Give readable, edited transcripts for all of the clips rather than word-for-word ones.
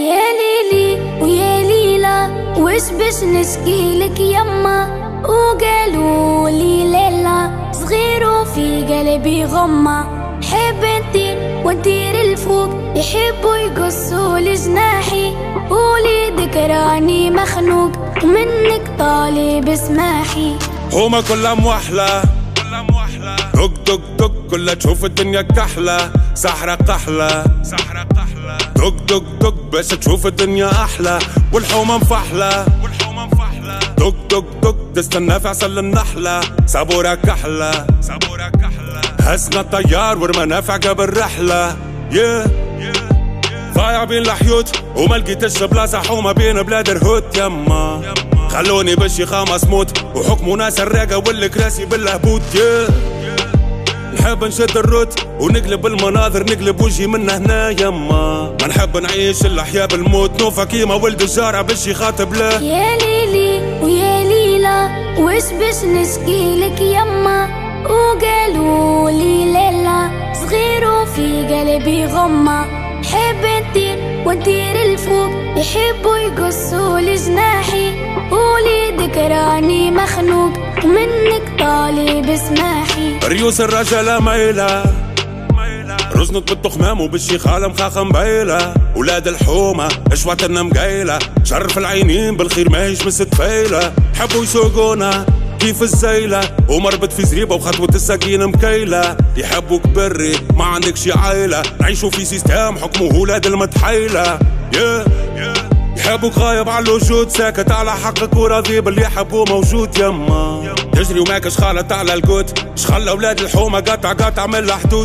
يا ليلي ويا ليلى وش باش نشكيلك يما، وقالوا لي ليلى صغير وفي قلبي غمة، حب نطير وندير الفوق يحبوا يقصوا لجناحي، وليدك راني مخنوق ومنك طالب اسماحي. هما كلها موحلة دق دق دق كلها تشوف الدنيا كحلة، سحرة قحلة دق دق دق باش تشوف الدنيا أحلى، والحومة مفحلة دق دق دق تستنى في عسل النحلة، صبورة كحلة هزنا الطيار ورمانا في عقب الرحلة. ضايع بين الحيوت وما لقيتش بلاصة حومة بين بلاد الهوت يما، خلوني بالشيخة مسموت وحكموا ناس الراقة والكراسي بالهبوط. نحب نشد الروت ونقلب المناظر، نقلب وجهي من هنا يما، ما نحب نعيش الأحياء بالموت، نوفا كيما ولد الجارة بالشي خاطب له. يا ليلي ويا ليلى وش باش نشكيلك يما، وقالوا لي ليلى صغير وفي قلبي غمة، حب نطير وندير الفوق يحبوا يقصوا لجناحي، وليدك راني مخنوق ومنك طالب اسماحي. ريوس الرجالة مايلة رزنت بالتخمام وبالشيخالة مخاخة مبيلة، ولاد الحومة اشواتنا مقايلة، شرف العينين بالخير ماهيش مستفايلة، حبوا يسوقونا كيف الزيلة ومربط في زريبة وخطوة السكينة مكيلة، يحبوك بري ما عندكش عايلة، نعيشوا في سيستم حكمه ولاد المتحيلة. يحبوك غايب على الوجود ساكت على حقك وراضي باللي يحبوه موجود يما، تجري وماكش خالط على القوت، شخلى ولاد الحومة قطع من الحدود.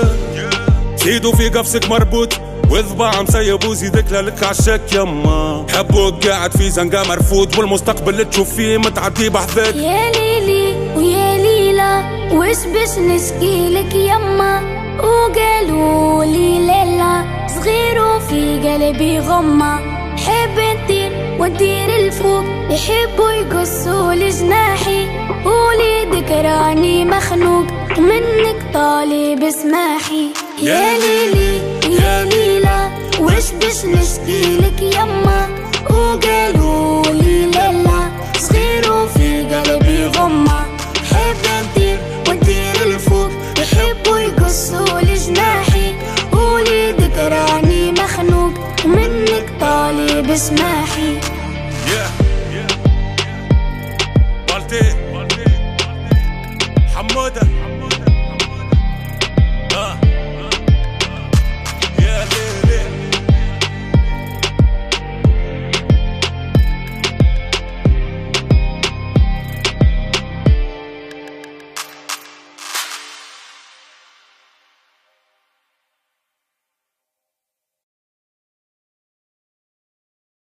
زيدوا في قفصك مربوط وذباع مسيب وزيدك لك عالشك يما، حبوك قاعد في زنقة مرفوض والمستقبل اللي تشوف فيه متعدي بحذاك. يا ليلي ويا ليلى وش باش نشكيلك يما، وقالوا لي ليلى صغير وفي قلبي غمة، حب نطير وندير الفوق يحبوا يقصوا لجناحي، وليدك راني مخنوق ومنك طالب اسماحي. يا ليلي ويا ليلى وش باش نشكيلك يما، وقالوا لي ليلى صغير وفي قلبي غمة، حب نطير وندير الفوق يحبوا يقصوا لجناحي، وليدك راني مخنوق ومنك طالب اسماحي.